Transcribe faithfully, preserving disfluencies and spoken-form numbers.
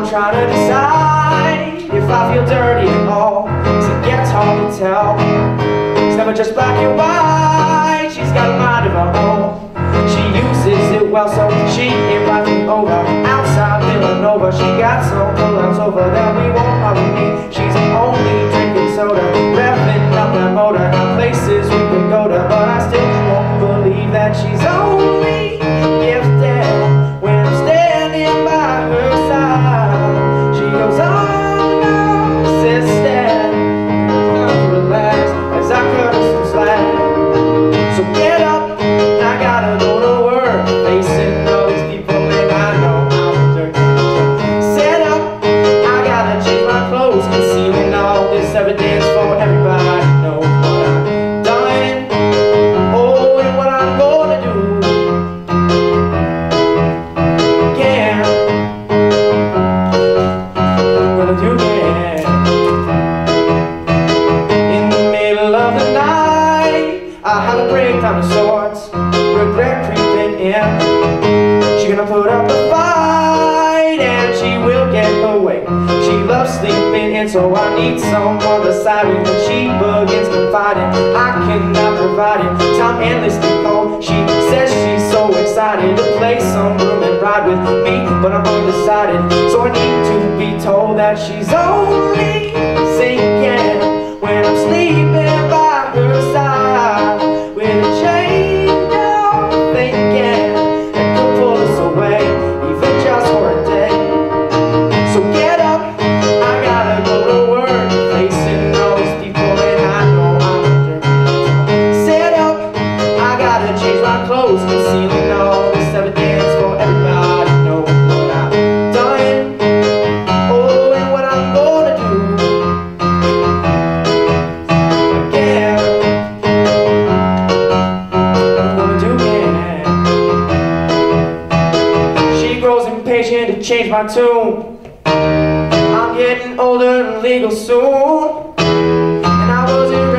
trying to decide if I feel dirty at all, 'cause it gets hard to tell. It's never just black and white, she's got a mind of her own. She uses it well, so she invites me over. Outside Villanova, she got some pull-ups over that we won't probably need. She's only drinking soda, revving up that motor. Got places we could go to, but I still won't believe that she's only gifted when I'm standing by her side. She goes, oh no, sister, relax as I cut her some slack. So get up, I gotta go to work, facing all these people and I know I'm dirty. Set up, I gotta change my clothes, concealing all this evidence for everybody knows what I've done. Oh, and what I'm gonna do again. I'm gonna do again. In the middle of the night, I have a breakdown of sorts, regret creeping in. She's gonna put up a fight and she will get away. She loves sleeping in, so I need someone beside me when she begins confiding. I cannot provide it, time endlessly cold. She says she's so excited to play some room and ride with me, but I'm undecided, so I need to be told that she's only sinking when I'm sleeping by her side. With a chain down, thinking that could pull us away, even just for a day. So get up, I gotta go to work, facing all these people and I know I'm a jerk. Set up, I gotta change my clothes, concealing all this evidence for everybody knows what I've done. Oh, and what I'm gonna do again. Impatient to change my tune. I'm getting older and legal soon, and I wasn't ready